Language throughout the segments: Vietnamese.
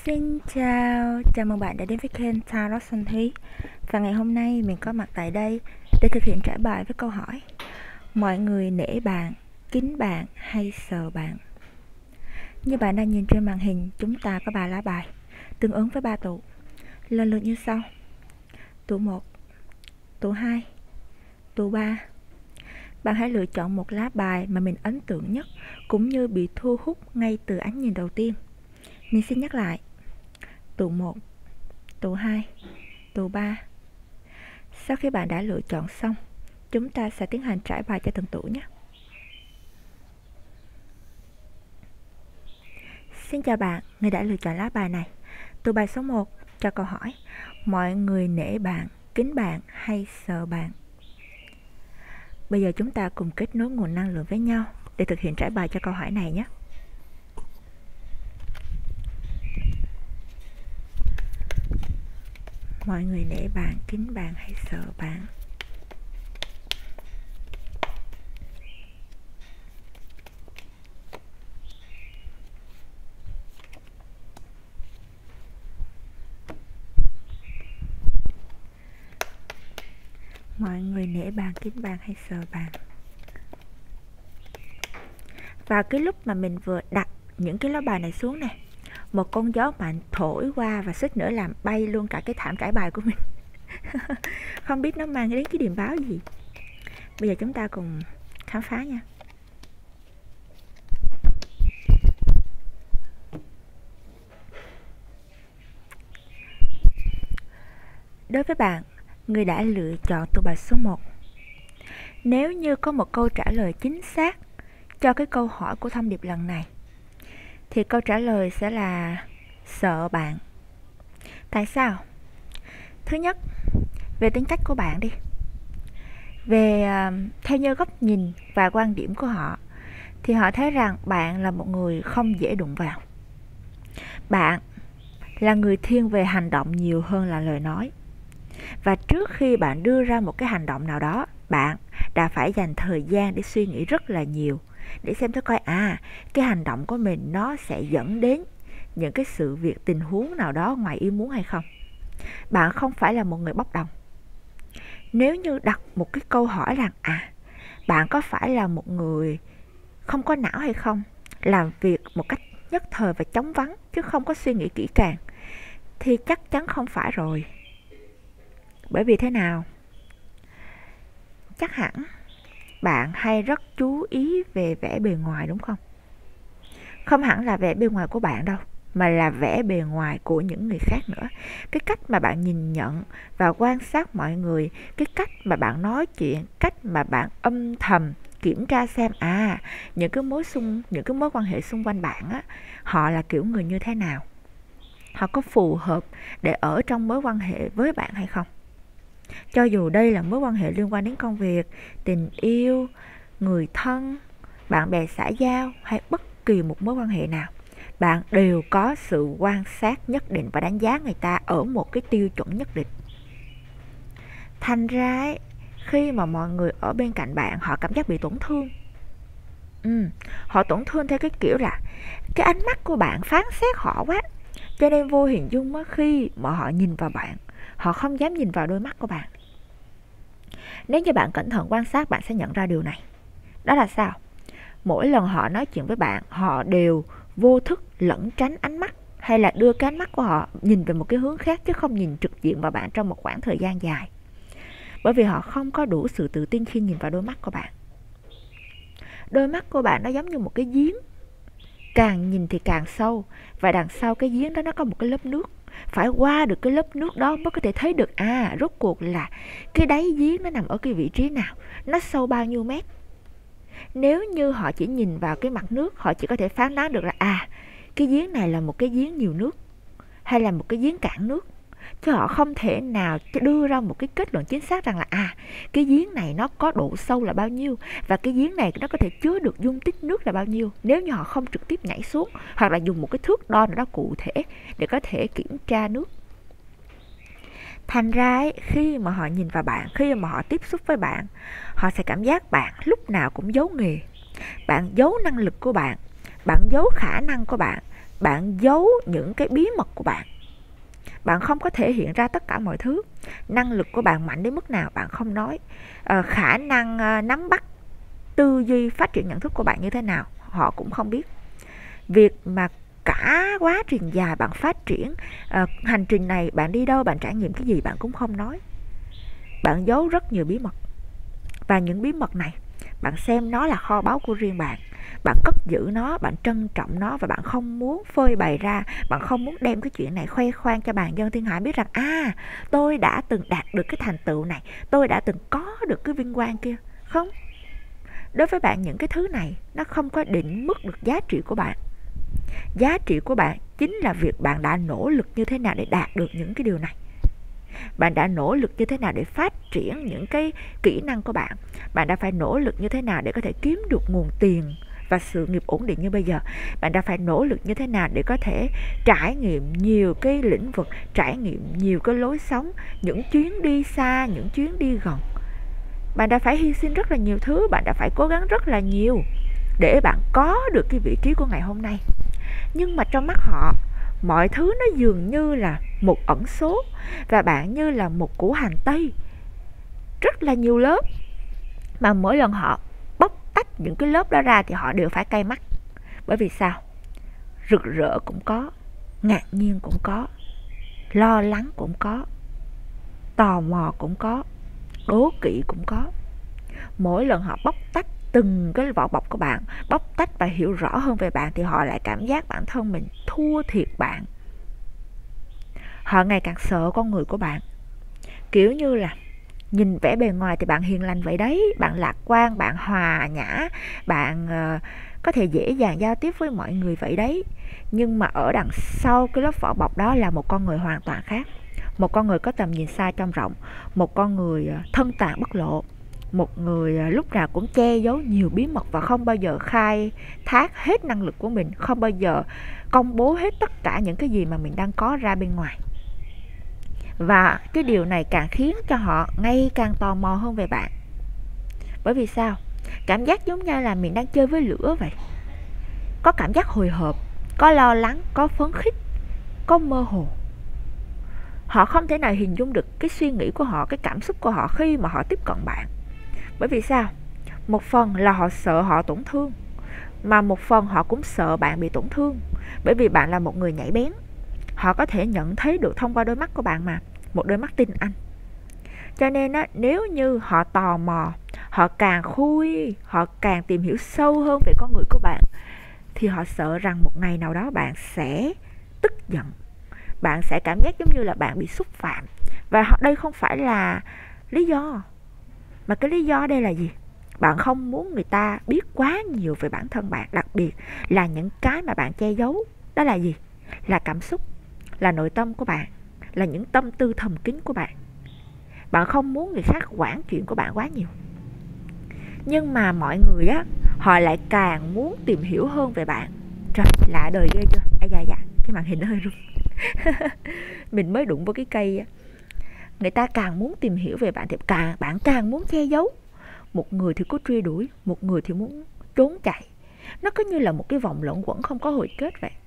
Xin chào, chào mừng bạn đã đến với kênh Tarot Xuân Thúy. Và ngày hôm nay mình có mặt tại đây để thực hiện trả bài với câu hỏi: mọi người nể bạn, kính bạn hay sợ bạn? Như bạn đang nhìn trên màn hình, chúng ta có 3 lá bài tương ứng với 3 tụ, lần lượt như sau: tụ 1, tụ 2, tụ 3. Bạn hãy lựa chọn một lá bài mà mình ấn tượng nhất cũng như bị thu hút ngay từ ánh nhìn đầu tiên. Mình xin nhắc lại: tụ 1, tụ 2, tụ 3. Sau khi bạn đã lựa chọn xong, chúng ta sẽ tiến hành trải bài cho từng tụ nhé. Xin chào bạn, người đã lựa chọn lá bài này. Tụ bài số 1 cho câu hỏi: mọi người nể bạn, kính bạn hay sợ bạn? Bây giờ chúng ta cùng kết nối nguồn năng lượng với nhau để thực hiện trải bài cho câu hỏi này nhé. Mọi người nể bạn, kính bạn hay sợ bạn? Mọi người nể bạn, kính bạn hay sợ bạn? Vào cái lúc mà mình vừa đặt những cái lá bài này xuống nè, một con gió mạnh thổi qua và suýt nữa làm bay luôn cả cái thảm trải bài của mình. Không biết nó mang đến cái điềm báo gì. Bây giờ chúng ta cùng khám phá nha. Đối với bạn, người đã lựa chọn tụ bài số 1, nếu như có một câu trả lời chính xác cho cái câu hỏi của thông điệp lần này, thì câu trả lời sẽ là sợ bạn. Tại sao? Thứ nhất, về tính cách của bạn đi. Theo như góc nhìn và quan điểm của họ, thì họ thấy rằng bạn là một người không dễ đụng vào. Bạn là người thiên về hành động nhiều hơn là lời nói. Và trước khi bạn đưa ra một cái hành động nào đó, bạn đã phải dành thời gian để suy nghĩ rất là nhiều, để xem thử coi cái hành động của mình nó sẽ dẫn đến những cái sự việc, tình huống nào đó ngoài ý muốn hay không. Bạn không phải là một người bốc đồng. Nếu như đặt một cái câu hỏi rằng bạn có phải là một người không có não hay không, làm việc một cách nhất thời và chóng vánh chứ không có suy nghĩ kỹ càng, thì chắc chắn không phải rồi. Bởi vì thế nào? Chắc hẳn bạn hay rất chú ý về vẻ bề ngoài, đúng không? Không hẳn là vẻ bề ngoài của bạn đâu, mà là vẻ bề ngoài của những người khác nữa. Cái cách mà bạn nhìn nhận và quan sát mọi người, cái cách mà bạn nói chuyện, cách mà bạn âm thầm kiểm tra xem những cái mối quan hệ xung quanh bạn á, họ là kiểu người như thế nào, họ có phù hợp để ở trong mối quan hệ với bạn hay không. Cho dù đây là mối quan hệ liên quan đến công việc, tình yêu, người thân, bạn bè xã giao hay bất kỳ một mối quan hệ nào, bạn đều có sự quan sát nhất định và đánh giá người ta ở một cái tiêu chuẩn nhất định. Thành ra khi mà mọi người ở bên cạnh bạn, họ cảm giác bị tổn thương. Họ tổn thương theo cái kiểu là cái ánh mắt của bạn phán xét họ quá, cho nên vô hình dung khi mà họ nhìn vào bạn, họ không dám nhìn vào đôi mắt của bạn. Nếu như bạn cẩn thận quan sát, bạn sẽ nhận ra điều này. Đó là sao? Mỗi lần họ nói chuyện với bạn, họ đều vô thức lẩn tránh ánh mắt, hay là đưa cái ánh mắt của họ nhìn về một cái hướng khác, chứ không nhìn trực diện vào bạn trong một khoảng thời gian dài. Bởi vì họ không có đủ sự tự tin khi nhìn vào đôi mắt của bạn. Đôi mắt của bạn nó giống như một cái giếng, càng nhìn thì càng sâu, và đằng sau cái giếng đó nó có một cái lớp nước. Phải qua được cái lớp nước đó mới có thể thấy được rốt cuộc là cái đáy giếng nó nằm ở cái vị trí nào, nó sâu bao nhiêu mét. Nếu như họ chỉ nhìn vào cái mặt nước, họ chỉ có thể phán đoán được là cái giếng này là một cái giếng nhiều nước, hay là một cái giếng cạn nước, chứ họ không thể nào đưa ra một cái kết luận chính xác rằng là cái giếng này nó có độ sâu là bao nhiêu, và cái giếng này nó có thể chứa được dung tích nước là bao nhiêu, nếu như họ không trực tiếp nhảy xuống hoặc là dùng một cái thước đo nào đó cụ thể để có thể kiểm tra nước. Thành ra khi mà họ nhìn vào bạn, khi mà họ tiếp xúc với bạn, họ sẽ cảm giác bạn lúc nào cũng giấu nghề, bạn giấu năng lực của bạn, bạn giấu khả năng của bạn, bạn giấu những cái bí mật của bạn. Bạn không có thể hiện ra tất cả mọi thứ. Năng lực của bạn mạnh đến mức nào bạn không nói. Khả năng nắm bắt tư duy, phát triển nhận thức của bạn như thế nào họ cũng không biết. Việc mà cả quá trình dài bạn phát triển, hành trình này bạn đi đâu, bạn trải nghiệm cái gì bạn cũng không nói. Bạn giấu rất nhiều bí mật. Và những bí mật này, bạn xem nó là kho báu của riêng bạn. Bạn cất giữ nó, bạn trân trọng nó và bạn không muốn phơi bày ra, bạn không muốn đem cái chuyện này khoe khoang cho bàn dân thiên hạ biết rằng tôi đã từng đạt được cái thành tựu này, tôi đã từng có được cái vinh quang kia. Không. Đối với bạn những cái thứ này nó không có định mức được giá trị của bạn. Giá trị của bạn chính là việc bạn đã nỗ lực như thế nào để đạt được những cái điều này. Bạn đã nỗ lực như thế nào để phát triển những cái kỹ năng của bạn. Bạn đã phải nỗ lực như thế nào để có thể kiếm được nguồn tiền và sự nghiệp ổn định như bây giờ. Bạn đã phải nỗ lực như thế nào để có thể trải nghiệm nhiều cái lĩnh vực, trải nghiệm nhiều cái lối sống, những chuyến đi xa, những chuyến đi gần. Bạn đã phải hy sinh rất là nhiều thứ, bạn đã phải cố gắng rất là nhiều để bạn có được cái vị trí của ngày hôm nay. Nhưng mà trong mắt họ, mọi thứ nó dường như là một ẩn số và bạn như là một củ hành tây rất là nhiều lớp, mà mỗi lần họ bóc tách những cái lớp đó ra thì họ đều phải cay mắt. Bởi vì sao? Rực rỡ cũng có, ngạc nhiên cũng có, lo lắng cũng có, tò mò cũng có, đố kỵ cũng có. Mỗi lần họ bóc tách từng cái vỏ bọc của bạn, bóc tách và hiểu rõ hơn về bạn thì họ lại cảm giác bản thân mình thua thiệt bạn. Họ ngày càng sợ con người của bạn. Kiểu như là nhìn vẻ bề ngoài thì bạn hiền lành vậy đấy, bạn lạc quan, bạn hòa nhã, bạn có thể dễ dàng giao tiếp với mọi người vậy đấy. Nhưng mà ở đằng sau cái lớp vỏ bọc đó là một con người hoàn toàn khác. Một con người có tầm nhìn xa trông rộng, một con người thân tàn bất lộ, một người lúc nào cũng che giấu nhiều bí mật và không bao giờ khai thác hết năng lực của mình, không bao giờ công bố hết tất cả những cái gì mà mình đang có ra bên ngoài. Và cái điều này càng khiến cho họ ngày càng tò mò hơn về bạn. Bởi vì sao? Cảm giác giống như là mình đang chơi với lửa vậy. Có cảm giác hồi hộp, có lo lắng, có phấn khích, có mơ hồ. Họ không thể nào hình dung được cái suy nghĩ của họ, cái cảm xúc của họ khi mà họ tiếp cận bạn. Bởi vì sao? Một phần là họ sợ họ tổn thương, mà một phần họ cũng sợ bạn bị tổn thương. Bởi vì bạn là một người nhạy bén, họ có thể nhận thấy được thông qua đôi mắt của bạn mà, một đôi mắt tinh anh. Cho nên á, nếu như họ tò mò, họ càng khui, họ càng tìm hiểu sâu hơn về con người của bạn, thì họ sợ rằng một ngày nào đó bạn sẽ tức giận, bạn sẽ cảm giác giống như là bạn bị xúc phạm. Và đây không phải là lý do, mà cái lý do đây là gì? Bạn không muốn người ta biết quá nhiều về bản thân bạn, đặc biệt là những cái mà bạn che giấu. Đó là gì? Là cảm xúc, là nội tâm của bạn, là những tâm tư thầm kín của bạn. Bạn không muốn người khác quản chuyện của bạn quá nhiều. Nhưng mà mọi người á, họ lại càng muốn tìm hiểu hơn về bạn. Trời, lạ đời ghê chưa? Dạ, cái màn hình nó hơi rung. Mình mới đụng vào cái cây á. Người ta càng muốn tìm hiểu về bạn thì bạn càng muốn che giấu. Một người thì cứ truy đuổi, một người thì muốn trốn chạy. Nó cứ như là một cái vòng luẩn quẩn không có hồi kết vậy.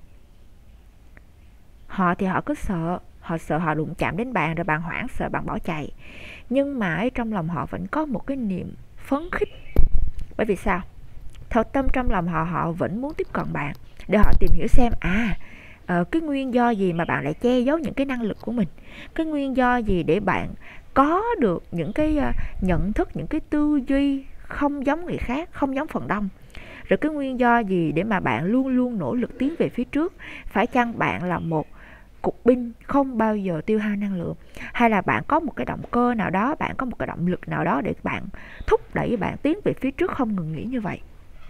Họ thì họ cứ sợ, họ sợ họ đụng chạm đến bạn rồi bạn hoảng sợ bạn bỏ chạy. Nhưng mà ở trong lòng họ vẫn có một cái niềm phấn khích. Bởi vì sao? Thật tâm trong lòng họ vẫn muốn tiếp cận bạn để họ tìm hiểu xem cái nguyên do gì mà bạn lại che giấu những cái năng lực của mình, cái nguyên do gì để bạn có được những cái nhận thức, những cái tư duy không giống người khác, không giống phần đông. Rồi cái nguyên do gì để mà bạn luôn luôn nỗ lực tiến về phía trước. Phải chăng bạn là một cục binh không bao giờ tiêu hao năng lượng, hay là bạn có một cái động cơ nào đó, bạn có một cái động lực nào đó để bạn thúc đẩy bạn tiến về phía trước không ngừng nghỉ như vậy.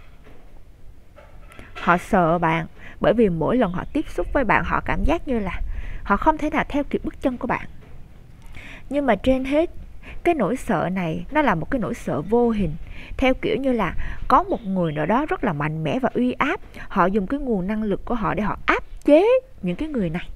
Họ sợ bạn bởi vì mỗi lần họ tiếp xúc với bạn họ cảm giác như là họ không thể nào theo kịp bước chân của bạn. Nhưng mà trên hết, cái nỗi sợ này nó là một cái nỗi sợ vô hình, theo kiểu như là có một người nào đó rất là mạnh mẽ và uy áp, họ dùng cái nguồn năng lực của họ để họ áp chế những cái người này.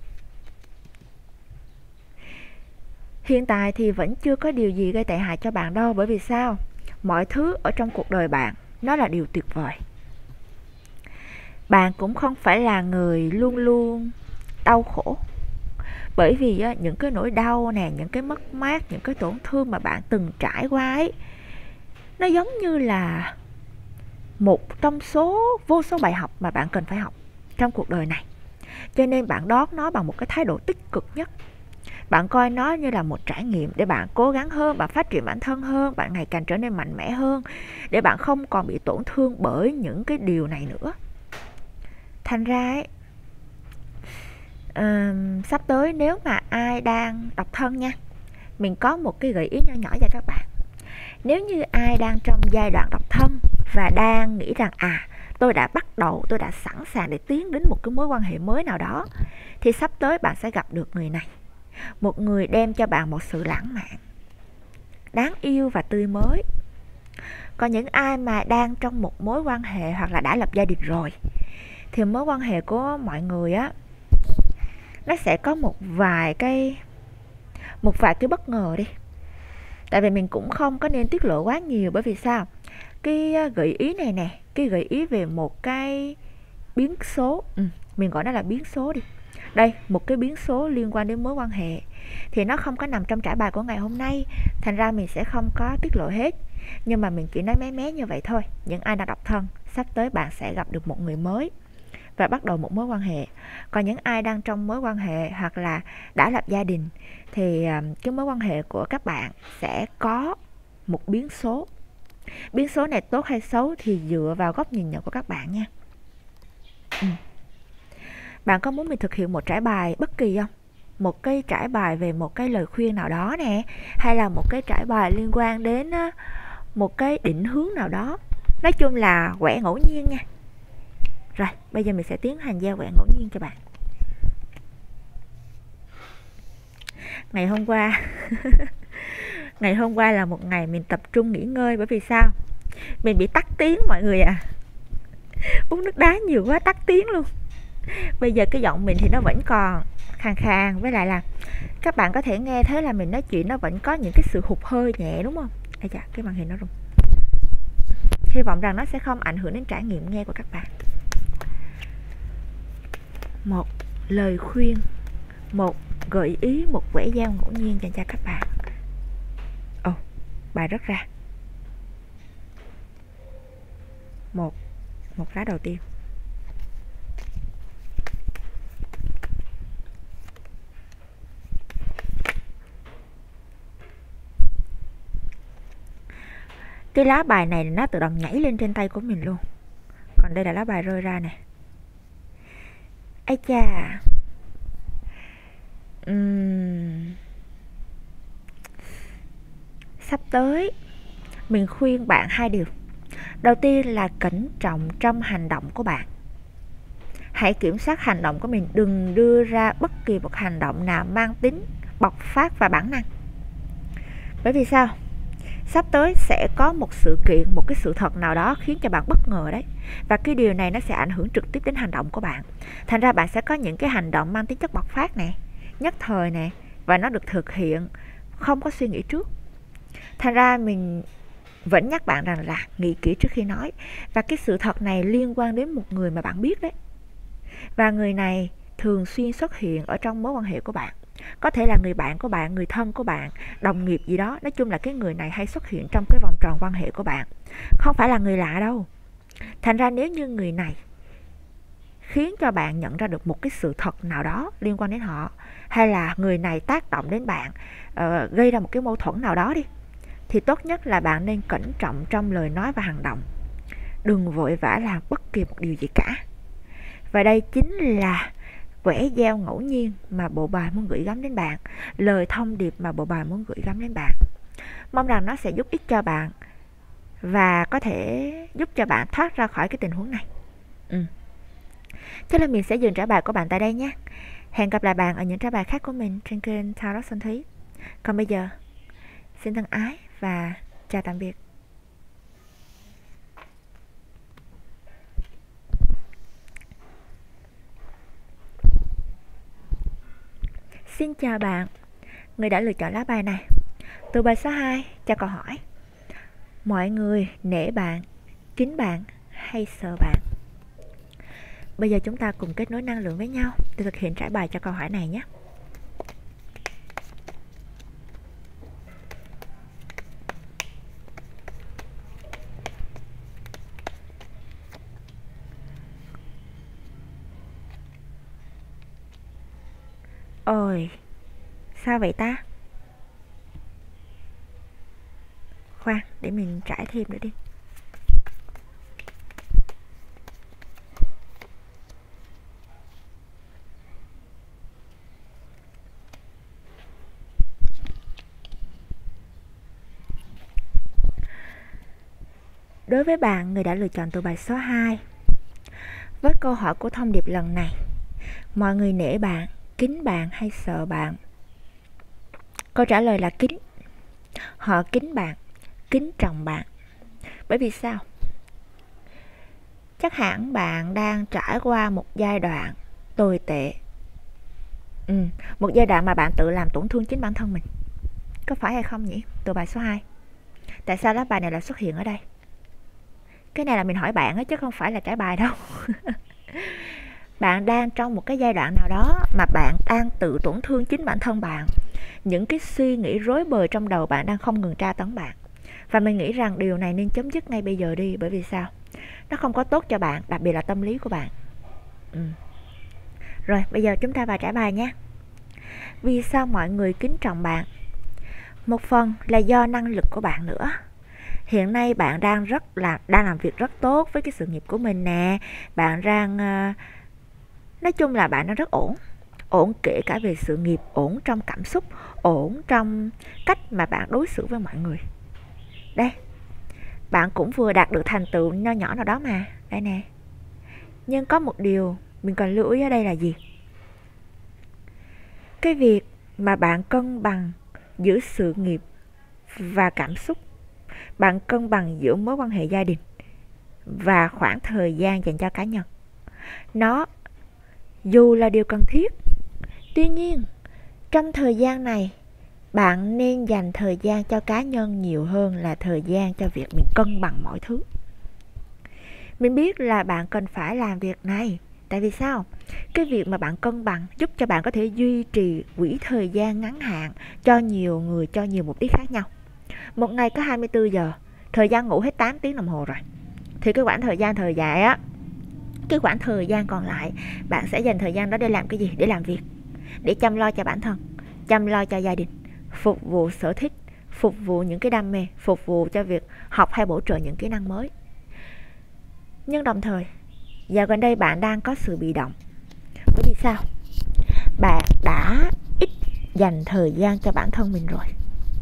Hiện tại thì vẫn chưa có điều gì gây tệ hại cho bạn đâu. Bởi vì sao? Mọi thứ ở trong cuộc đời bạn nó là điều tuyệt vời. Bạn cũng không phải là người luôn luôn đau khổ. Bởi vì á, những cái nỗi đau nè, những cái mất mát, những cái tổn thương mà bạn từng trải qua ấy, nó giống như là một trong số vô số bài học mà bạn cần phải học trong cuộc đời này. Cho nên bạn đón nó bằng một cái thái độ tích cực nhất. Bạn coi nó như là một trải nghiệm để bạn cố gắng hơn, bạn phát triển bản thân hơn, bạn ngày càng trở nên mạnh mẽ hơn, để bạn không còn bị tổn thương bởi những cái điều này nữa. Thành ra ấy, sắp tới nếu mà ai đang độc thân nha, mình có một cái gợi ý nhỏ nhỏ cho các bạn. Nếu như ai đang trong giai đoạn độc thân và đang nghĩ rằng tôi đã bắt đầu, tôi đã sẵn sàng để tiến đến một cái mối quan hệ mới nào đó, thì sắp tới bạn sẽ gặp được người này. Một người đem cho bạn một sự lãng mạn, đáng yêu và tươi mới. Còn những ai mà đang trong một mối quan hệ hoặc là đã lập gia đình rồi, thì mối quan hệ của mọi người á, nó sẽ có một vài cái bất ngờ đi. Tại vì mình cũng không có nên tiết lộ quá nhiều, bởi vì sao? Cái gợi ý này nè, cái gợi ý về một cái biến số, mình gọi nó là biến số đi. Đây, một cái biến số liên quan đến mối quan hệ thì nó không có nằm trong trải bài của ngày hôm nay, thành ra mình sẽ không có tiết lộ hết. Nhưng mà mình chỉ nói mé mé như vậy thôi. Những ai đang độc thân, sắp tới bạn sẽ gặp được một người mới và bắt đầu một mối quan hệ. Còn những ai đang trong mối quan hệ hoặc là đã lập gia đình, thì cái mối quan hệ của các bạn sẽ có một biến số. Biến số này tốt hay xấu thì dựa vào góc nhìn nhận của các bạn nha. Bạn có muốn mình thực hiện một trải bài bất kỳ không? Một cái trải bài về một cái lời khuyên nào đó nè, hay là một cái trải bài liên quan đến một cái định hướng nào đó. Nói chung là quẻ ngẫu nhiên nha. Rồi, bây giờ mình sẽ tiến hành giao quẻ ngẫu nhiên cho bạn. Ngày hôm qua ngày hôm qua là một ngày mình tập trung nghỉ ngơi. Bởi vì sao? Mình bị tắc tiếng mọi người à. Uống nước đá nhiều quá tắc tiếng luôn. Bây giờ cái giọng mình thì nó vẫn còn khàn khàn, với lại là các bạn có thể nghe thấy là mình nói chuyện nó vẫn có những cái sự hụt hơi nhẹ, đúng không? Ây da, cái màn hình nó rung. Hy vọng rằng nó sẽ không ảnh hưởng đến trải nghiệm nghe của các bạn. Một lời khuyên, một gợi ý, một quẻ giao ngẫu nhiên dành cho các bạn. Bài rớt ra. Một lá đầu tiên. Cái lá bài này nó tự động nhảy lên trên tay của mình luôn. Còn đây là lá bài rơi ra nè. Ây cha. Sắp tới mình khuyên bạn hai điều. Đầu tiên là cẩn trọng trong hành động của bạn. Hãy kiểm soát hành động của mình, đừng đưa ra bất kỳ một hành động nào mang tính bộc phát và bản năng. Bởi vì sao? Sắp tới sẽ có một sự kiện, một cái sự thật nào đó khiến cho bạn bất ngờ đấy. Và cái điều này nó sẽ ảnh hưởng trực tiếp đến hành động của bạn. Thành ra bạn sẽ có những cái hành động mang tính chất bộc phát nè, nhất thời nè, và nó được thực hiện không có suy nghĩ trước. Thành ra mình vẫn nhắc bạn rằng là nghĩ kỹ trước khi nói. Và cái sự thật này liên quan đến một người mà bạn biết đấy. Và người này thường xuyên xuất hiện ở trong mối quan hệ của bạn. Có thể là người bạn của bạn, người thân của bạn, đồng nghiệp gì đó. Nói chung là cái người này hay xuất hiện trong cái vòng tròn quan hệ của bạn. Không phải là người lạ đâu. Thành ra nếu như người này khiến cho bạn nhận ra được một cái sự thật nào đó liên quan đến họ, hay là người này tác động đến bạn, gây ra một cái mâu thuẫn nào đó đi, thì tốt nhất là bạn nên cẩn trọng trong lời nói và hành động. Đừng vội vã làm bất kỳ một điều gì cả. Và đây chính là quẻ giao ngẫu nhiên mà bộ bài muốn gửi gắm đến bạn, lời thông điệp mà bộ bài muốn gửi gắm đến bạn. Mong rằng nó sẽ giúp ích cho bạn và có thể giúp cho bạn thoát ra khỏi cái tình huống này. Cho nên mình sẽ dừng trả bài của bạn tại đây nhé. Hẹn gặp lại bạn ở những trả bài khác của mình trên kênh Tarot Xuân Thúy. Còn bây giờ, xin thân ái và chào tạm biệt. Xin chào bạn, người đã lựa chọn lá bài này. Từ bài số 2 cho câu hỏi: mọi người nể bạn, kính bạn hay sợ bạn? bây giờ chúng ta cùng kết nối năng lượng với nhau để thực hiện trải bài cho câu hỏi này nhé. Ôi, sao vậy ta? Khoan, để mình trải thêm nữa đi. Đối với bạn, người đã lựa chọn tựa bài số 2, với câu hỏi của thông điệp lần này, mọi người nể bạn, kính bạn hay sợ bạn? Câu trả lời là kính. Họ kính bạn, kính trọng bạn. Bởi vì sao? Chắc hẳn bạn đang trải qua một giai đoạn tồi tệ. Một giai đoạn mà bạn tự làm tổn thương chính bản thân mình. Có phải hay không nhỉ? Tựa bài số 2. Tại sao lá bài này lại xuất hiện ở đây? Cái này là mình hỏi bạn ấy chứ không phải là trải bài đâu. Bạn đang trong một cái giai đoạn nào đó mà bạn đang tự tổn thương chính bản thân bạn. Những cái suy nghĩ rối bời trong đầu bạn đang không ngừng tra tấn bạn. Và mình nghĩ rằng điều này nên chấm dứt ngay bây giờ đi. Bởi vì sao? Nó không có tốt cho bạn, đặc biệt là tâm lý của bạn. Rồi, bây giờ chúng ta vào trải bài nhé. Vì sao mọi người kính trọng bạn? Một phần là do năng lực của bạn nữa. Hiện nay bạn đang làm việc rất tốt với cái sự nghiệp của mình nè. Bạn đang nói chung là bạn đang rất ổn. Ổn kể cả về sự nghiệp, ổn trong cảm xúc, ổn trong cách mà bạn đối xử với mọi người. Đây, bạn cũng vừa đạt được thành tựu nho nhỏ nào đó mà. Đây nè. Nhưng có một điều mình cần lưu ý ở đây là gì? Cái việc mà bạn cân bằng giữa sự nghiệp và cảm xúc, bạn cân bằng giữa mối quan hệ gia đình và khoảng thời gian dành cho cá nhân, nó dù là điều cần thiết, tuy nhiên trong thời gian này bạn nên dành thời gian cho cá nhân nhiều hơn là thời gian cho việc mình cân bằng mọi thứ. Mình biết là bạn cần phải làm việc này. Tại vì sao? Cái việc mà bạn cân bằng giúp cho bạn có thể duy trì quỹ thời gian ngắn hạn cho nhiều người, cho nhiều mục đích khác nhau. Một ngày có 24 giờ, thời gian ngủ hết 8 tiếng đồng hồ rồi. Thì cái khoảng thời gian thời dài á, cái khoảng thời gian còn lại, bạn sẽ dành thời gian đó để làm cái gì? Để làm việc, để chăm lo cho bản thân, chăm lo cho gia đình, phục vụ sở thích, phục vụ những cái đam mê, phục vụ cho việc học hay bổ trợ những kỹ năng mới. Nhưng đồng thời, dạo gần đây bạn đang có sự bị động. Bởi vì sao? Bạn đã ít dành thời gian cho bản thân mình rồi.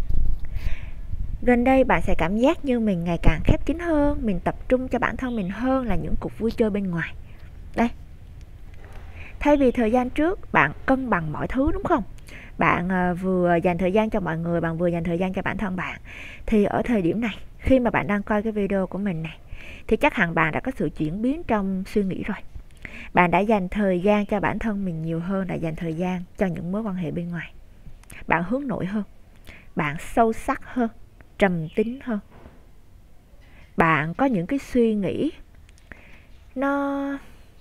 Gần đây bạn sẽ cảm giác như mình ngày càng khép kín hơn, mình tập trung cho bản thân mình hơn là những cuộc vui chơi bên ngoài. Đây. Thay vì thời gian trước bạn cân bằng mọi thứ, đúng không? Bạn vừa dành thời gian cho mọi người, bạn vừa dành thời gian cho bản thân bạn. Thì ở thời điểm này, khi mà bạn đang coi cái video của mình này, thì chắc hẳn bạn đã có sự chuyển biến trong suy nghĩ rồi. Bạn đã dành thời gian cho bản thân mình nhiều hơn là dành thời gian cho những mối quan hệ bên ngoài. Bạn hướng nội hơn, bạn sâu sắc hơn, trầm tính hơn. Bạn có những cái suy nghĩ nó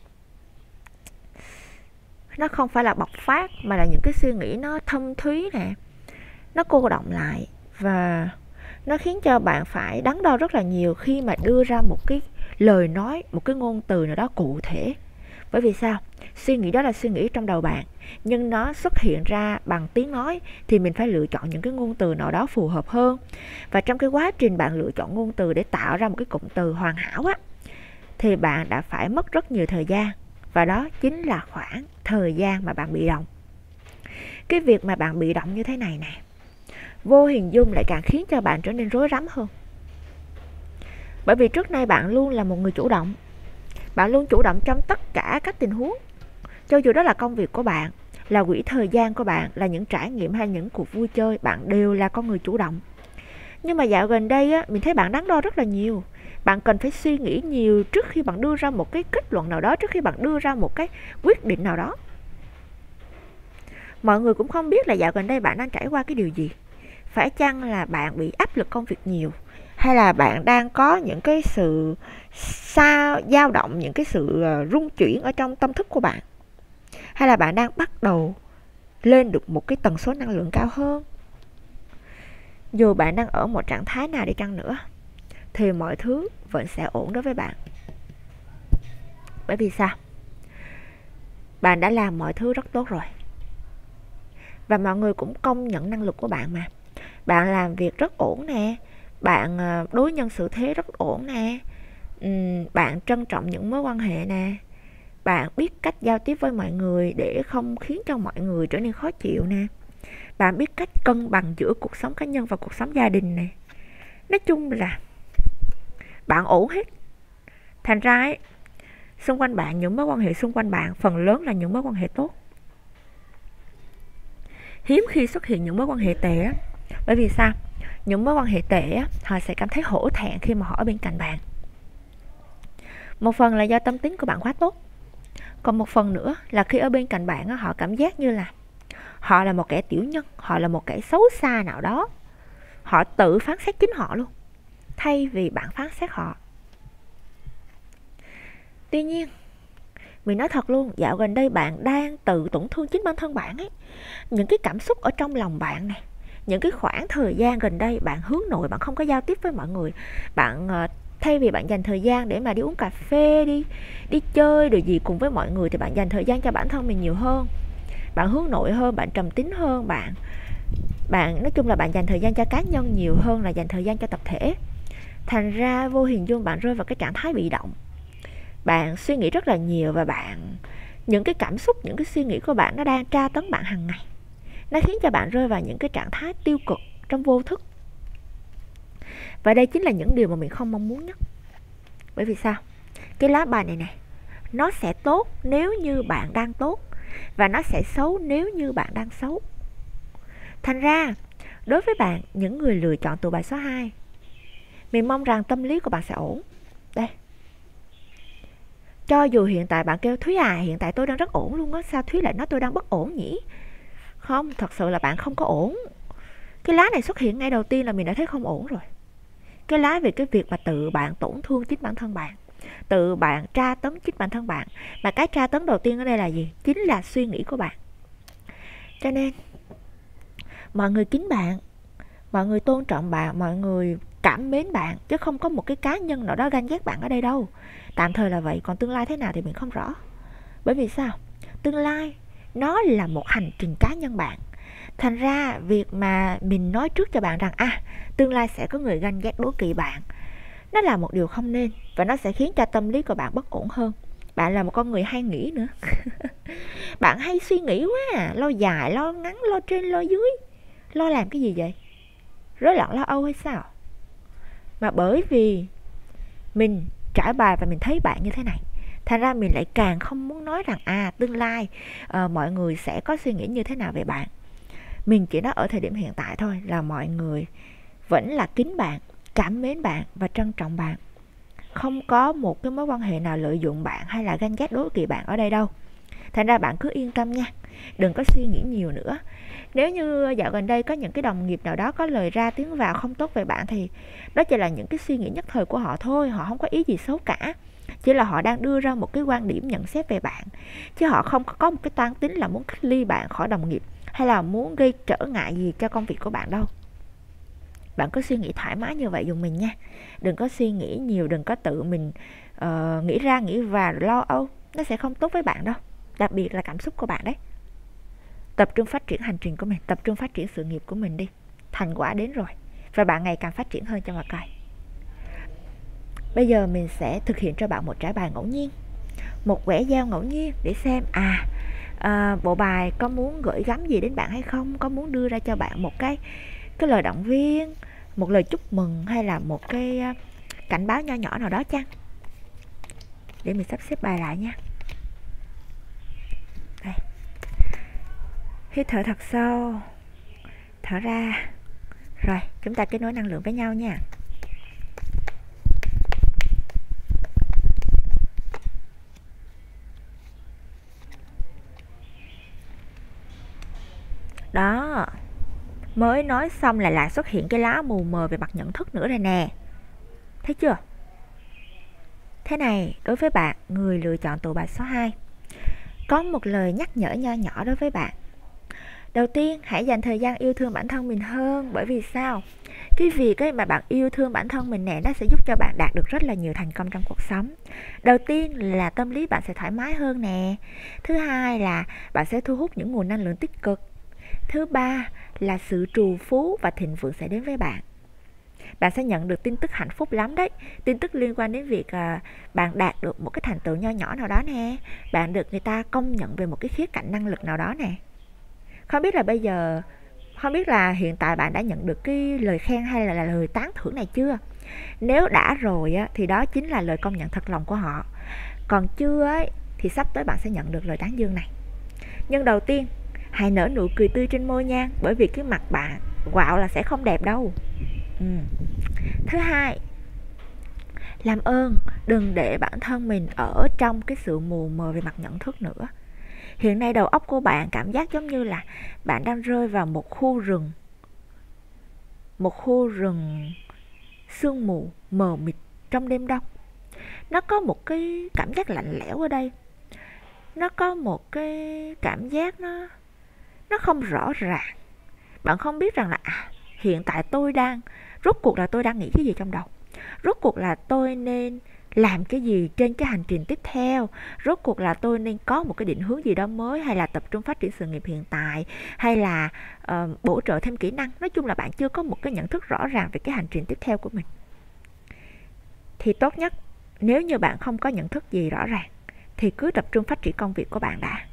không phải là bộc phát, mà là những cái suy nghĩ nó thâm thúy nè, nó cô đọng lại, và nó khiến cho bạn phải đắn đo rất là nhiều khi mà đưa ra một cái lời nói, một cái ngôn từ nào đó cụ thể. Bởi vì sao? Suy nghĩ đó là suy nghĩ trong đầu bạn, nhưng nó xuất hiện ra bằng tiếng nói thì mình phải lựa chọn những cái ngôn từ nào đó phù hợp hơn. Và trong cái quá trình bạn lựa chọn ngôn từ để tạo ra một cái cụm từ hoàn hảo á, thì bạn đã phải mất rất nhiều thời gian. Và đó chính là khoảng thời gian mà bạn bị động. Cái việc mà bạn bị động như thế này nè, vô hình dung lại càng khiến cho bạn trở nên rối rắm hơn. Bởi vì trước nay bạn luôn là một người chủ động. Bạn luôn chủ động trong tất cả các tình huống. Cho dù đó là công việc của bạn, là quỹ thời gian của bạn, là những trải nghiệm hay những cuộc vui chơi, bạn đều là con người chủ động. Nhưng mà dạo gần đây á, mình thấy bạn đắn đo rất là nhiều. Bạn cần phải suy nghĩ nhiều trước khi bạn đưa ra một cái kết luận nào đó, trước khi bạn đưa ra một cái quyết định nào đó. Mọi người cũng không biết là dạo gần đây bạn đang trải qua cái điều gì. Phải chăng là bạn bị áp lực công việc nhiều, hay là bạn đang có những cái sự dao động, những cái sự rung chuyển ở trong tâm thức của bạn, hay là bạn đang bắt đầu lên được một cái tần số năng lượng cao hơn. Dù bạn đang ở một trạng thái nào đi chăng nữa thì mọi thứ vẫn sẽ ổn đối với bạn. Bởi vì sao? Bạn đã làm mọi thứ rất tốt rồi, và mọi người cũng công nhận năng lực của bạn mà. Bạn làm việc rất ổn nè, bạn đối nhân xử thế rất ổn nè, bạn trân trọng những mối quan hệ nè, bạn biết cách giao tiếp với mọi người để không khiến cho mọi người trở nên khó chịu nè, bạn biết cách cân bằng giữa cuộc sống cá nhân và cuộc sống gia đình nè. Nói chung là bạn ổn hết. Thành ra ấy, xung quanh bạn, những mối quan hệ xung quanh bạn phần lớn là những mối quan hệ tốt. Hiếm khi xuất hiện những mối quan hệ tệ á. Bởi vì sao? Những mối quan hệ tệ á, họ sẽ cảm thấy hổ thẹn khi mà họ ở bên cạnh bạn. Một phần là do tâm tính của bạn quá tốt, còn một phần nữa là khi ở bên cạnh bạn á, họ cảm giác như là họ là một kẻ tiểu nhân, họ là một kẻ xấu xa nào đó. Họ tự phán xét chính họ luôn, thay vì bạn phán xét họ. Tuy nhiên, mình nói thật luôn, dạo gần đây bạn đang tự tổn thương chính bản thân bạn ấy. Những cái cảm xúc ở trong lòng bạn này, những cái khoảng thời gian gần đây bạn hướng nội, bạn không có giao tiếp với mọi người. Bạn thay vì bạn dành thời gian để mà đi uống cà phê, đi chơi rồi gì cùng với mọi người, thì bạn dành thời gian cho bản thân mình nhiều hơn. Bạn hướng nội hơn, bạn trầm tính hơn, bạn nói chung là bạn dành thời gian cho cá nhân nhiều hơn là dành thời gian cho tập thể. Thành ra vô hình dung bạn rơi vào cái trạng thái bị động. Bạn suy nghĩ rất là nhiều, và những cái cảm xúc, những cái suy nghĩ của bạn nó đang tra tấn bạn hàng ngày. Nó khiến cho bạn rơi vào những cái trạng thái tiêu cực trong vô thức. Và đây chính là những điều mà mình không mong muốn nhất. Bởi vì sao? Cái lá bài này nè, nó sẽ tốt nếu như bạn đang tốt, và nó sẽ xấu nếu như bạn đang xấu. Thành ra, đối với bạn, những người lựa chọn tụ bài số 2, mình mong rằng tâm lý của bạn sẽ ổn. Đây. Cho dù hiện tại bạn kêu Thúy à, hiện tại tôi đang rất ổn luôn á, sao Thúy lại nói tôi đang bất ổn nhỉ? Không, thật sự là bạn không có ổn. Cái lá này xuất hiện ngay đầu tiên là mình đã thấy không ổn rồi. Cái lá về cái việc mà tự bạn tổn thương chính bản thân bạn, tự bạn tra tấn chính bản thân bạn. Mà cái tra tấn đầu tiên ở đây là gì? Chính là suy nghĩ của bạn. Cho nên mọi người kính bạn, mọi người tôn trọng bạn, mọi người cảm mến bạn, chứ không có một cái cá nhân nào đó ganh ghét bạn ở đây đâu. Tạm thời là vậy, còn tương lai thế nào thì mình không rõ. Bởi vì sao? Tương lai nó là một hành trình cá nhân bạn. Thành ra việc mà mình nói trước cho bạn rằng tương lai sẽ có người ganh ghét đố kỵ bạn, nó là một điều không nên, và nó sẽ khiến cho tâm lý của bạn bất ổn hơn. Bạn là một con người hay nghĩ nữa. Bạn hay suy nghĩ quá, lo dài, lo ngắn, lo trên, lo dưới. Lo làm cái gì vậy? Rối loạn lo âu hay sao? Mà bởi vì mình trải bài và mình thấy bạn như thế này, thành ra mình lại càng không muốn nói rằng tương lai mọi người sẽ có suy nghĩ như thế nào về bạn. Mình chỉ nói ở thời điểm hiện tại thôi, là mọi người vẫn là kính bạn, cảm mến bạn và trân trọng bạn. Không có một cái mối quan hệ nào lợi dụng bạn hay là ganh ghét đố kỵ bạn ở đây đâu. Thành ra bạn cứ yên tâm nha, đừng có suy nghĩ nhiều nữa. Nếu như dạo gần đây có những cái đồng nghiệp nào đó có lời ra tiếng vào không tốt về bạn, thì đó chỉ là những cái suy nghĩ nhất thời của họ thôi. Họ không có ý gì xấu cả, chỉ là họ đang đưa ra một cái quan điểm nhận xét về bạn, chứ họ không có một cái toan tính là muốn cách ly bạn khỏi đồng nghiệp, hay là muốn gây trở ngại gì cho công việc của bạn đâu. Bạn cứ suy nghĩ thoải mái như vậy dùng mình nha. Đừng có suy nghĩ nhiều, đừng có tự mình nghĩ ra nghĩ vào lo âu. Nó sẽ không tốt với bạn đâu, đặc biệt là cảm xúc của bạn đấy. Tập trung phát triển hành trình của mình, tập trung phát triển sự nghiệp của mình đi. Thành quả đến rồi, và bạn ngày càng phát triển hơn cho mà coi. Bây giờ mình sẽ thực hiện cho bạn một trải bài ngẫu nhiên, một quẻ dao ngẫu nhiên, để xem bộ bài có muốn gửi gắm gì đến bạn hay không, có muốn đưa ra cho bạn một cái lời động viên, một lời chúc mừng, hay là một cái cảnh báo nho nhỏ nào đó chăng. Để mình sắp xếp bài lại nha. Đây. Hít thở thật sâu, thở ra. Rồi, chúng ta kết nối năng lượng với nhau nha. Đó, mới nói xong lại xuất hiện cái lá mù mờ về mặt nhận thức nữa rồi nè. Thấy chưa? Thế này, đối với bạn, người lựa chọn tụ bài số 2, có một lời nhắc nhở nho nhỏ đối với bạn. Đầu tiên, hãy dành thời gian yêu thương bản thân mình hơn. Bởi vì sao? Cái việc ấy mà bạn yêu thương bản thân mình nè, nó sẽ giúp cho bạn đạt được rất là nhiều thành công trong cuộc sống. Đầu tiên là tâm lý bạn sẽ thoải mái hơn nè. Thứ hai là bạn sẽ thu hút những nguồn năng lượng tích cực. Thứ ba là sự trù phú và thịnh vượng sẽ đến với bạn. Bạn sẽ nhận được tin tức hạnh phúc lắm đấy. Tin tức liên quan đến việc bạn đạt được một cái thành tựu nho nhỏ nào đó nè. Bạn được người ta công nhận về một cái khía cạnh năng lực nào đó nè. Không biết là hiện tại bạn đã nhận được cái lời khen hay là lời tán thưởng này chưa? Nếu đã rồi á, thì đó chính là lời công nhận thật lòng của họ. Còn chưa ấy, thì sắp tới bạn sẽ nhận được lời tán dương này. Nhưng đầu tiên, hãy nở nụ cười tươi trên môi nha. Bởi vì cái mặt bạn quạo là sẽ không đẹp đâu. Thứ hai, làm ơn đừng để bản thân mình ở trong cái sự mù mờ về mặt nhận thức nữa. Hiện nay đầu óc của bạn cảm giác giống như là bạn đang rơi vào một khu rừng sương mù mờ mịt trong đêm đông. Nó có một cái cảm giác lạnh lẽo ở đây. Nó có một cái cảm giác nó không rõ ràng. Bạn không biết rằng là hiện tại rốt cuộc là tôi đang nghĩ cái gì trong đầu. Rốt cuộc là tôi nên làm cái gì trên cái hành trình tiếp theo. Rốt cuộc là tôi nên có một cái định hướng gì đó mới, hay là tập trung phát triển sự nghiệp hiện tại, hay là bổ trợ thêm kỹ năng. Nói chung là bạn chưa có một cái nhận thức rõ ràng về cái hành trình tiếp theo của mình. Thì tốt nhất, nếu như bạn không có nhận thức gì rõ ràng, thì cứ tập trung phát triển công việc của bạn đã.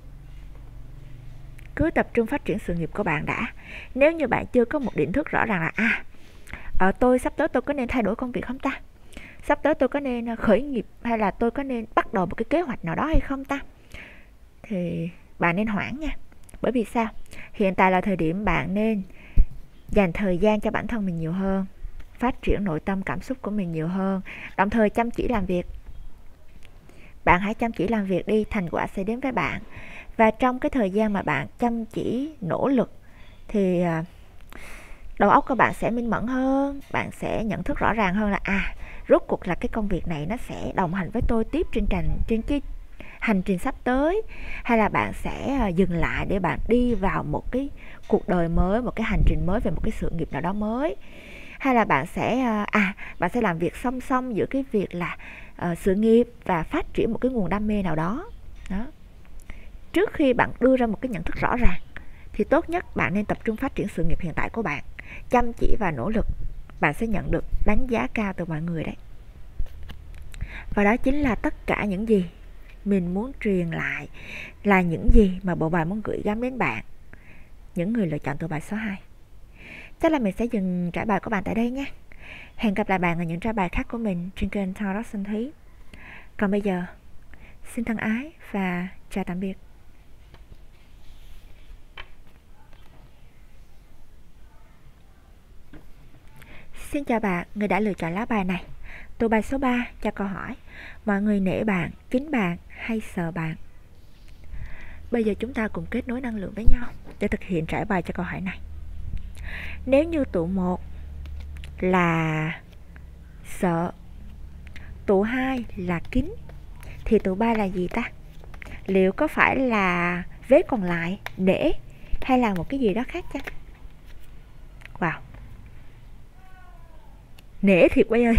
Cứ tập trung phát triển sự nghiệp của bạn đã. Nếu như bạn chưa có một định thức rõ ràng là tôi sắp tới tôi có nên thay đổi công việc không ta? Sắp tới tôi có nên khởi nghiệp, hay là tôi có nên bắt đầu một cái kế hoạch nào đó hay không ta? Thì bạn nên hoãn nha. Bởi vì sao? Hiện tại là thời điểm bạn nên dành thời gian cho bản thân mình nhiều hơn, phát triển nội tâm cảm xúc của mình nhiều hơn, đồng thời chăm chỉ làm việc. Bạn hãy chăm chỉ làm việc đi, thành quả sẽ đến với bạn. Và trong cái thời gian mà bạn chăm chỉ nỗ lực thì đầu óc của bạn sẽ minh mẫn hơn. Bạn sẽ nhận thức rõ ràng hơn là rốt cuộc là cái công việc này nó sẽ đồng hành với tôi tiếp trên cái hành trình sắp tới, hay là bạn sẽ dừng lại để bạn đi vào một cái cuộc đời mới, một cái hành trình mới về một cái sự nghiệp nào đó mới, hay là bạn sẽ làm việc song song giữa cái việc là sự nghiệp và phát triển một cái nguồn đam mê nào đó. Trước khi bạn đưa ra một cái nhận thức rõ ràng thì tốt nhất bạn nên tập trung phát triển sự nghiệp hiện tại của bạn, chăm chỉ và nỗ lực. Bạn sẽ nhận được đánh giá cao từ mọi người đấy. Và đó chính là tất cả những gì mình muốn truyền lại, là những gì mà bộ bài muốn gửi gắm đến bạn, những người lựa chọn tụ bài số 2. Chắc là mình sẽ dừng trải bài của bạn tại đây nhé. Hẹn gặp lại bạn ở những trải bài khác của mình trên kênh Tarot Sinh Thúy. Còn bây giờ, xin thân ái và chào tạm biệt. Xin chào bạn, người đã lựa chọn lá bài này. Tụ bài số 3 cho câu hỏi: mọi người nể bạn, kính bạn hay sợ bạn? Bây giờ chúng ta cùng kết nối năng lượng với nhau để thực hiện trải bài cho câu hỏi này. Nếu như tụ 1 là sợ, tụ 2 là kính, thì tụ 3 là gì ta? Liệu có phải là vế còn lại, nể, hay là một cái gì đó khác chăng? Wow, nể thiệt quay ơi.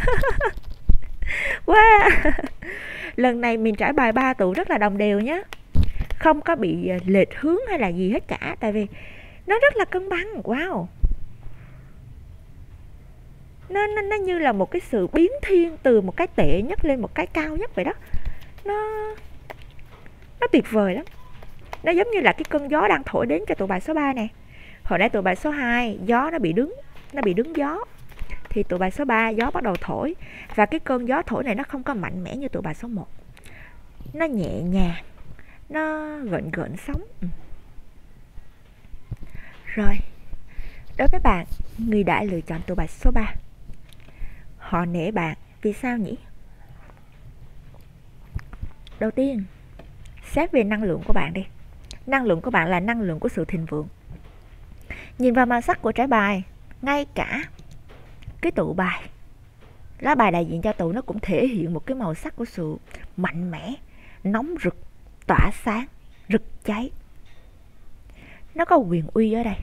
Wow. Lần này mình trải bài 3 tụ rất là đồng đều nhé, không có bị lệch hướng hay là gì hết cả, tại vì nó rất là cân bằng. Wow, nó như là một cái sự biến thiên từ một cái tệ nhất lên một cái cao nhất vậy đó. Nó tuyệt vời lắm. Nó giống như là cái cơn gió đang thổi đến cho tụ bài số 3 nè. Hồi nãy tụ bài số 2 gió nó bị đứng gió, thì tụ bài số 3 gió bắt đầu thổi, và cái cơn gió thổi này nó không có mạnh mẽ như tụ bài số 1. Nó nhẹ nhàng, nó gợn sóng. Rồi, đối với bạn, người đã lựa chọn tụ bài số 3, họ nể bạn vì sao nhỉ? Đầu tiên, xét về năng lượng của bạn đi. Năng lượng của bạn là năng lượng của sự thịnh vượng. Nhìn vào màu sắc của trái bài, ngay cả cái tụ bài Lá bài đại diện cho tù nó cũng thể hiện một cái màu sắc của sự mạnh mẽ, nóng rực, tỏa sáng, rực cháy. Nó có quyền uy ở đây,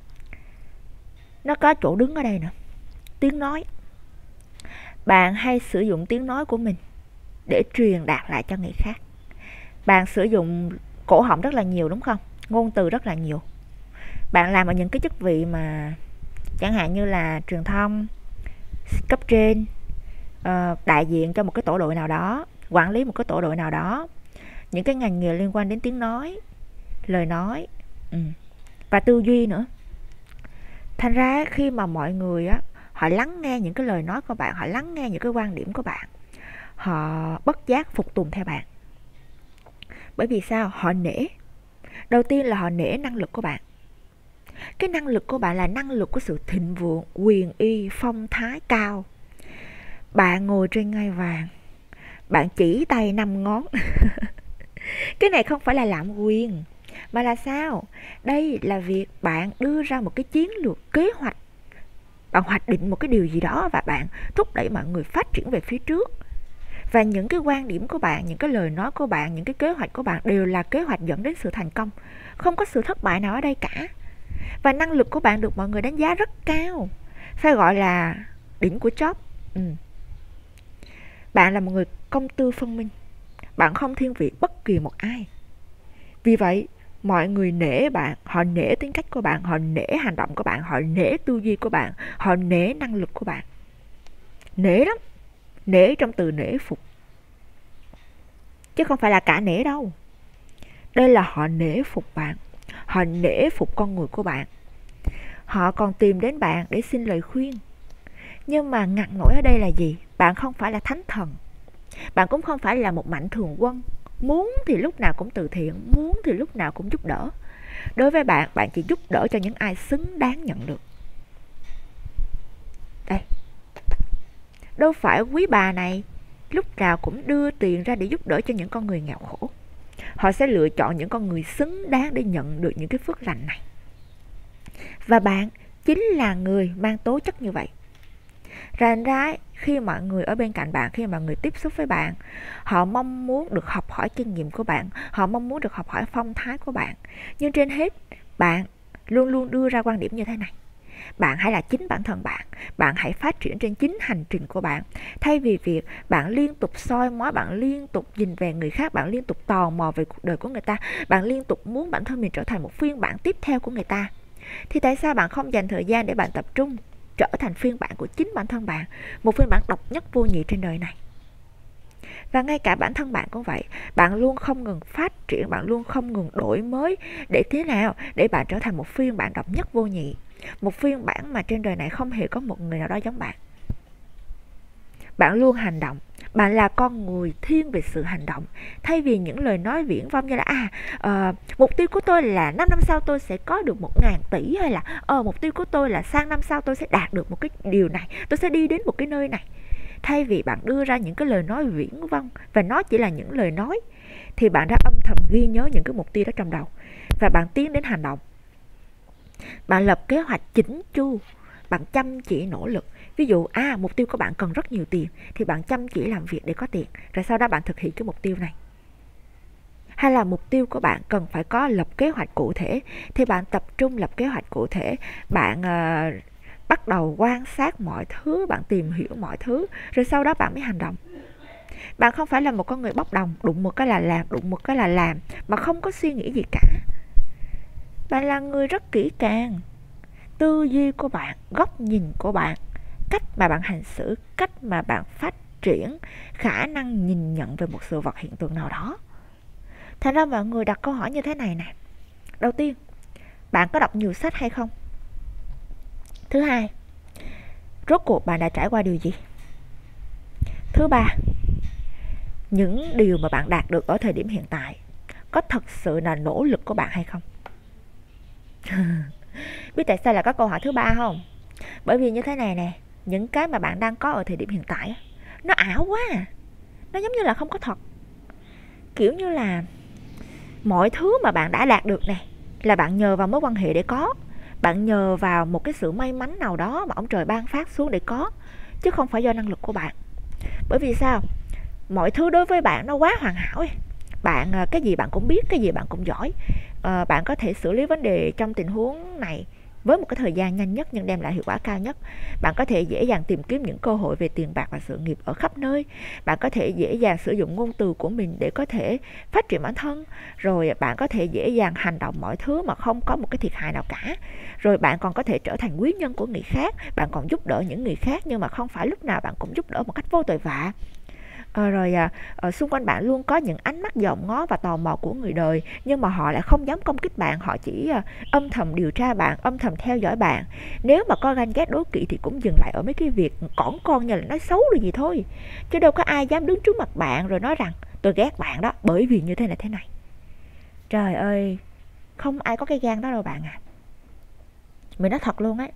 nó có chỗ đứng ở đây nữa. Tiếng nói. Bạn hay sử dụng tiếng nói của mình để truyền đạt lại cho người khác. Bạn sử dụng cổ họng rất là nhiều đúng không? Ngôn từ rất là nhiều. Bạn làm ở những cái chức vị mà chẳng hạn như là truyền thông, cấp trên, đại diện cho một cái tổ đội nào đó, quản lý một cái tổ đội nào đó, những cái ngành nghề liên quan đến tiếng nói, lời nói, và tư duy nữa. Thành ra khi mà mọi người á, họ lắng nghe những cái lời nói của bạn, họ lắng nghe những cái quan điểm của bạn, họ bất giác phục tùng theo bạn. Bởi vì sao? Họ nể. Đầu tiên là họ nể năng lực của bạn. Cái năng lực của bạn là năng lực của sự thịnh vượng, quyền uy, phong thái cao. Bạn ngồi trên ngai vàng, bạn chỉ tay 5 ngón. Cái này không phải là lạm quyền, mà là sao? Đây là việc bạn đưa ra một cái chiến lược, kế hoạch. Bạn hoạch định một cái điều gì đó và bạn thúc đẩy mọi người phát triển về phía trước. Và những cái quan điểm của bạn, những cái lời nói của bạn, những cái kế hoạch của bạn đều là kế hoạch dẫn đến sự thành công. Không có sự thất bại nào ở đây cả. Và năng lực của bạn được mọi người đánh giá rất cao. Phải gọi là đỉnh của job. Bạn là một người công tư phân minh. Bạn không thiên vị bất kỳ một ai. Vì vậy, mọi người nể bạn, họ nể tính cách của bạn, họ nể hành động của bạn, họ nể tư duy của bạn, họ nể năng lực của bạn. Nể lắm. Nể trong từ nể phục, chứ không phải là cả nể đâu. Đây là họ nể phục bạn, họ nể phục con người của bạn. Họ còn tìm đến bạn để xin lời khuyên. Nhưng mà ngặt nổi ở đây là gì? Bạn không phải là thánh thần. Bạn cũng không phải là một mạnh thường quân. Muốn thì lúc nào cũng từ thiện, muốn thì lúc nào cũng giúp đỡ. Đối với bạn, bạn chỉ giúp đỡ cho những ai xứng đáng nhận được. Đây. Đâu phải quý bà này lúc nào cũng đưa tiền ra để giúp đỡ cho những con người nghèo khổ. Họ sẽ lựa chọn những con người xứng đáng để nhận được những cái phước lành này. Và bạn chính là người mang tố chất như vậy. Thành ra khi mọi người ở bên cạnh bạn, khi mọi người tiếp xúc với bạn, họ mong muốn được học hỏi kinh nghiệm của bạn, họ mong muốn được học hỏi phong thái của bạn. Nhưng trên hết, bạn luôn luôn đưa ra quan điểm như thế này. Bạn hãy là chính bản thân bạn. Bạn hãy phát triển trên chính hành trình của bạn. Thay vì việc bạn liên tục soi mói, bạn liên tục nhìn về người khác, bạn liên tục tò mò về cuộc đời của người ta, bạn liên tục muốn bản thân mình trở thành một phiên bản tiếp theo của người ta, thì tại sao bạn không dành thời gian để bạn tập trung trở thành phiên bản của chính bản thân bạn, một phiên bản độc nhất vô nhị trên đời này? Và ngay cả bản thân bạn cũng vậy. Bạn luôn không ngừng phát triển, bạn luôn không ngừng đổi mới. Để thế nào? Để bạn trở thành một phiên bản độc nhất vô nhị, một phiên bản mà trên đời này không hề có một người nào đó giống bạn. Bạn luôn hành động. Bạn là con người thiên về sự hành động. Thay vì những lời nói viển vông như là mục tiêu của tôi là 5 năm sau tôi sẽ có được 1.000 tỷ, hay là mục tiêu của tôi là sang năm sau tôi sẽ đạt được một cái điều này, tôi sẽ đi đến một cái nơi này. Thay vì bạn đưa ra những cái lời nói viển vông và nó chỉ là những lời nói, thì bạn đã âm thầm ghi nhớ những cái mục tiêu đó trong đầu và bạn tiến đến hành động. Bạn lập kế hoạch chỉnh chu, bạn chăm chỉ nỗ lực. Ví dụ mục tiêu của bạn cần rất nhiều tiền, thì bạn chăm chỉ làm việc để có tiền, rồi sau đó bạn thực hiện cái mục tiêu này. Hay là mục tiêu của bạn cần phải có lập kế hoạch cụ thể, thì bạn tập trung lập kế hoạch cụ thể. Bạn bắt đầu quan sát mọi thứ, bạn tìm hiểu mọi thứ, rồi sau đó bạn mới hành động. Bạn không phải là một con người bốc đồng, đụng một cái là làm, đụng một cái là làm, mà không có suy nghĩ gì cả. Bạn là người rất kỹ càng. Tư duy của bạn, góc nhìn của bạn, cách mà bạn hành xử, cách mà bạn phát triển, khả năng nhìn nhận về một sự vật hiện tượng nào đó. Thành ra mọi người đặt câu hỏi như thế này nè. Đầu tiên, bạn có đọc nhiều sách hay không? Thứ hai, rốt cuộc bạn đã trải qua điều gì? Thứ ba, những điều mà bạn đạt được ở thời điểm hiện tại có thật sự là nỗ lực của bạn hay không? Biết tại sao là có câu hỏi thứ ba không? Bởi vì như thế này nè, những cái mà bạn đang có ở thời điểm hiện tại nó ảo quá, nó giống như là không có thật. Kiểu như là mọi thứ mà bạn đã đạt được này là bạn nhờ vào mối quan hệ để có, bạn nhờ vào một cái sự may mắn nào đó mà ông trời ban phát xuống để có. chứ không phải do năng lực của bạn. Bởi vì sao? Mọi thứ đối với bạn nó quá hoàn hảo ấy. Bạn cái gì bạn cũng biết, cái gì bạn cũng giỏi. Bạn có thể xử lý vấn đề trong tình huống này với một cái thời gian nhanh nhất nhưng đem lại hiệu quả cao nhất. Bạn có thể dễ dàng tìm kiếm những cơ hội về tiền bạc và sự nghiệp ở khắp nơi. Bạn có thể dễ dàng sử dụng ngôn từ của mình để có thể phát triển bản thân. Rồi bạn có thể dễ dàng hành động mọi thứ mà không có một cái thiệt hại nào cả. Rồi bạn còn có thể trở thành quý nhân của người khác. Bạn còn giúp đỡ những người khác, nhưng mà không phải lúc nào bạn cũng giúp đỡ một cách vô tội vạ. Xung quanh bạn luôn có những ánh mắt dòm ngó và tò mò của người đời, nhưng mà họ lại không dám công kích bạn. Họ chỉ âm thầm điều tra bạn, âm thầm theo dõi bạn. Nếu mà có ganh ghét đố kỵ thì cũng dừng lại ở mấy cái việc cỏn con như là nói xấu rồi gì thôi, chứ đâu có ai dám đứng trước mặt bạn rồi nói rằng tôi ghét bạn đó bởi vì như thế này thế này. Trời ơi, không ai có cái gan đó đâu bạn à. Mình nói thật luôn ấy.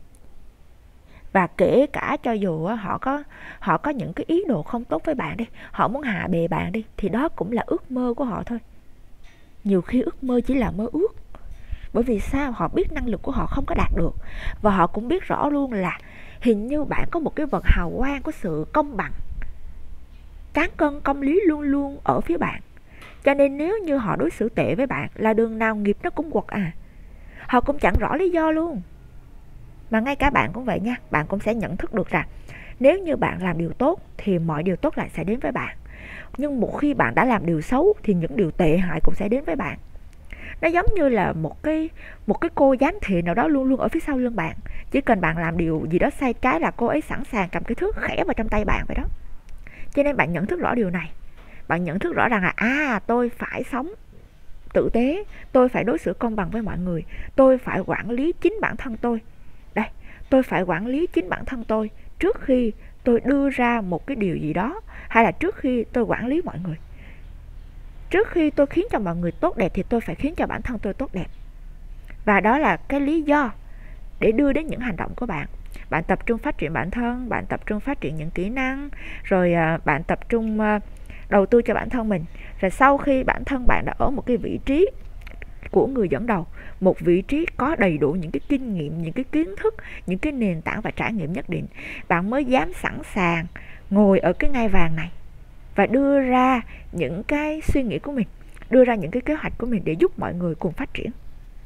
Và kể cả cho dù họ có những cái ý đồ không tốt với bạn đi, họ muốn hạ bệ bạn đi, thì đó cũng là ước mơ của họ thôi. Nhiều khi ước mơ chỉ là mơ ước. Bởi vì sao? Họ biết năng lực của họ không có đạt được. Và họ cũng biết rõ luôn là hình như bạn có một cái vật hào quang của sự công bằng, cán cân công lý luôn luôn ở phía bạn. Cho nên nếu như họ đối xử tệ với bạn là đường nào nghiệp nó cũng quật à. Họ cũng chẳng rõ lý do luôn. Mà ngay cả bạn cũng vậy nha. Bạn cũng sẽ nhận thức được rằng nếu như bạn làm điều tốt thì mọi điều tốt lại sẽ đến với bạn. Nhưng một khi bạn đã làm điều xấu thì những điều tệ hại cũng sẽ đến với bạn. Nó giống như là một cái cô giám thị nào đó luôn luôn ở phía sau lưng bạn. Chỉ cần bạn làm điều gì đó sai trái là cô ấy sẵn sàng cầm cái thước khẽ vào trong tay bạn vậy đó. Cho nên bạn nhận thức rõ điều này. Bạn nhận thức rõ rằng là tôi phải sống tử tế, tôi phải đối xử công bằng với mọi người, tôi phải quản lý chính bản thân tôi. Đây, tôi phải quản lý chính bản thân tôi trước khi tôi đưa ra một cái điều gì đó, hay là trước khi tôi quản lý mọi người. Trước khi tôi khiến cho mọi người tốt đẹp thì tôi phải khiến cho bản thân tôi tốt đẹp. Và đó là cái lý do để đưa đến những hành động của bạn. Bạn tập trung phát triển bản thân, bạn tập trung phát triển những kỹ năng, rồi bạn tập trung đầu tư cho bản thân mình. Rồi sau khi bản thân bạn đã ở một cái vị trí của người dẫn đầu, một vị trí có đầy đủ những cái kinh nghiệm, những cái kiến thức, những cái nền tảng và trải nghiệm nhất định, bạn mới dám sẵn sàng ngồi ở cái ngai vàng này và đưa ra những cái suy nghĩ của mình, đưa ra những cái kế hoạch của mình để giúp mọi người cùng phát triển.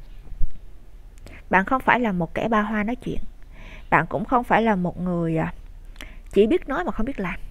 Bạn không phải là một kẻ ba hoa nói chuyện. Bạn cũng không phải là một người chỉ biết nói mà không biết làm.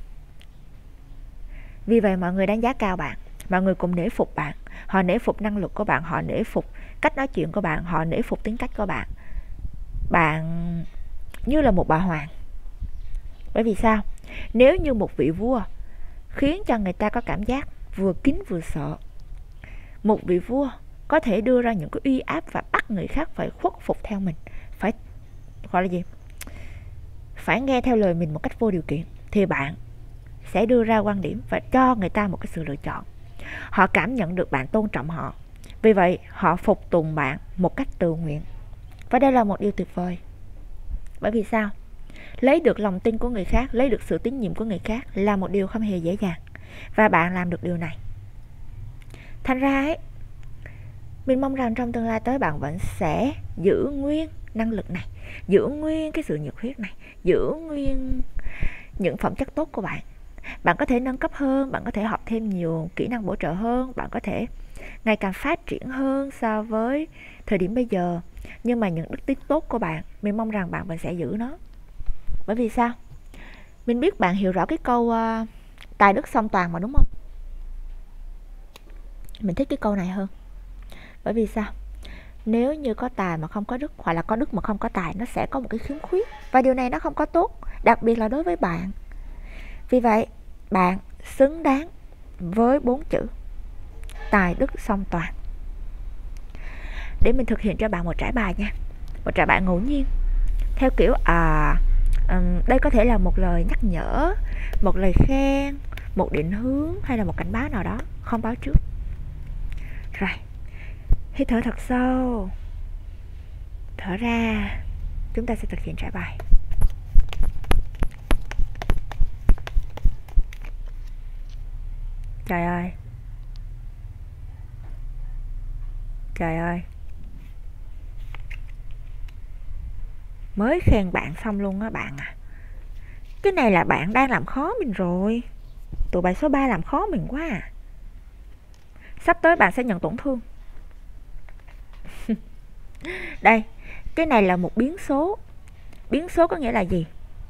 Vì vậy mọi người đánh giá cao bạn. Mọi người cùng nể phục bạn. Họ nể phục năng lực của bạn, họ nể phục cách nói chuyện của bạn, họ nể phục tính cách của bạn. Bạn như là một bà hoàng. Bởi vì sao? Nếu như một vị vua khiến cho người ta có cảm giác vừa kính vừa sợ, một vị vua có thể đưa ra những cái uy áp và bắt người khác phải khuất phục theo mình, phải gọi là gì? Phải nghe theo lời mình một cách vô điều kiện, thì bạn sẽ đưa ra quan điểm và cho người ta một cái sự lựa chọn. Họ cảm nhận được bạn tôn trọng họ. Vì vậy họ phục tùng bạn một cách tự nguyện. Và đây là một điều tuyệt vời. Bởi vì sao? Lấy được lòng tin của người khác, lấy được sự tín nhiệm của người khác là một điều không hề dễ dàng. Và bạn làm được điều này. Thành ra ấy, mình mong rằng trong tương lai tới bạn vẫn sẽ giữ nguyên năng lực này, giữ nguyên cái sự nhiệt huyết này, giữ nguyên những phẩm chất tốt của bạn. Bạn có thể nâng cấp hơn, bạn có thể học thêm nhiều kỹ năng bổ trợ hơn, bạn có thể ngày càng phát triển hơn so với thời điểm bây giờ. Nhưng mà những đức tính tốt của bạn, mình mong rằng bạn vẫn sẽ giữ nó. Bởi vì sao? Mình biết bạn hiểu rõ cái câu tài đức song toàn mà, đúng không? Mình thích cái câu này hơn. Bởi vì sao? Nếu như có tài mà không có đức, hoặc là có đức mà không có tài, nó sẽ có một cái khiếm khuyết. Và điều này nó không có tốt, đặc biệt là đối với bạn. Vì vậy, bạn xứng đáng với 4 chữ tài đức song toàn. Để mình thực hiện cho bạn một trải bài nha. Một trải bài ngẫu nhiên. Theo kiểu đây có thể là một lời nhắc nhở, một lời khen, một định hướng hay là một cảnh báo nào đó, không báo trước. Rồi, hít thở thật sâu, thở ra. Chúng ta sẽ thực hiện trải bài. Trời ơi, trời ơi, mới khen bạn xong luôn á bạn à. Cái này là bạn đang làm khó mình rồi. Tụi bài số 3 làm khó mình quá à. Sắp tới bạn sẽ nhận tổn thương. Đây, cái này là một biến số. Biến số có nghĩa là gì?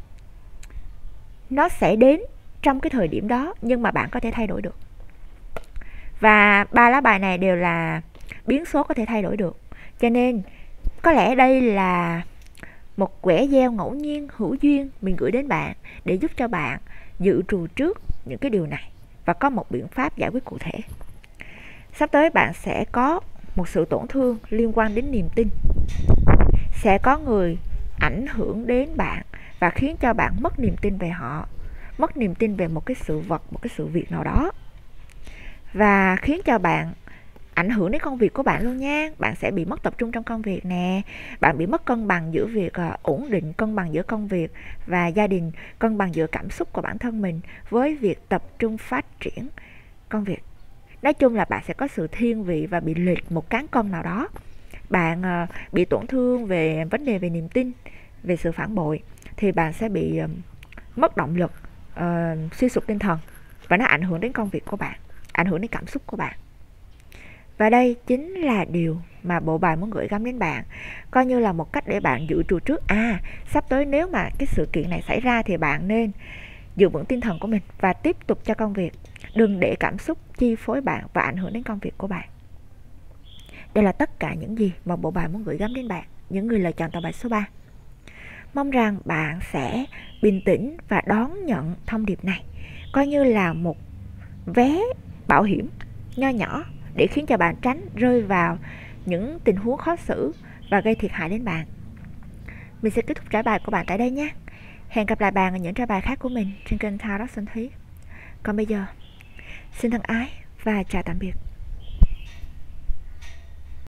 Nó sẽ đến trong cái thời điểm đó, nhưng mà bạn có thể thay đổi được. Và 3 lá bài này đều là biến số có thể thay đổi được. Cho nên có lẽ đây là một quẻ gieo ngẫu nhiên hữu duyên mình gửi đến bạn để giúp cho bạn dự trù trước những cái điều này và có một biện pháp giải quyết cụ thể. Sắp tới bạn sẽ có một sự tổn thương liên quan đến niềm tin. Sẽ có người ảnh hưởng đến bạn và khiến cho bạn mất niềm tin về họ, mất niềm tin về một cái sự vật, một cái sự việc nào đó, và khiến cho bạn ảnh hưởng đến công việc của bạn luôn nha. Bạn sẽ bị mất tập trung trong công việc nè, bạn bị mất cân bằng giữa việc ổn định, cân bằng giữa công việc và gia đình, cân bằng giữa cảm xúc của bản thân mình với việc tập trung phát triển công việc. Nói chung là bạn sẽ có sự thiên vị và bị lệch một cán cân nào đó. Bạn bị tổn thương về vấn đề về niềm tin, về sự phản bội, thì bạn sẽ bị mất động lực, suy sụp tinh thần, và nó ảnh hưởng đến công việc của bạn, ảnh hưởng đến cảm xúc của bạn. Và đây chính là điều mà bộ bài muốn gửi gắm đến bạn, coi như là một cách để bạn dự trù trước. Sắp tới nếu mà cái sự kiện này xảy ra thì bạn nên giữ vững tinh thần của mình và tiếp tục cho công việc. Đừng để cảm xúc chi phối bạn và ảnh hưởng đến công việc của bạn. Đây là tất cả những gì mà bộ bài muốn gửi gắm đến bạn, những người lựa chọn tờ bài số 3. Mong rằng bạn sẽ bình tĩnh và đón nhận thông điệp này, coi như là một vé bảo hiểm nho nhỏ để khiến cho bạn tránh rơi vào những tình huống khó xử và gây thiệt hại đến bạn. Mình sẽ kết thúc trải bài của bạn tại đây nhé. Hẹn gặp lại bạn ở những trải bài khác của mình trên kênh Tarot Xuân Thúy. Còn bây giờ, xin thân ái và chào tạm biệt.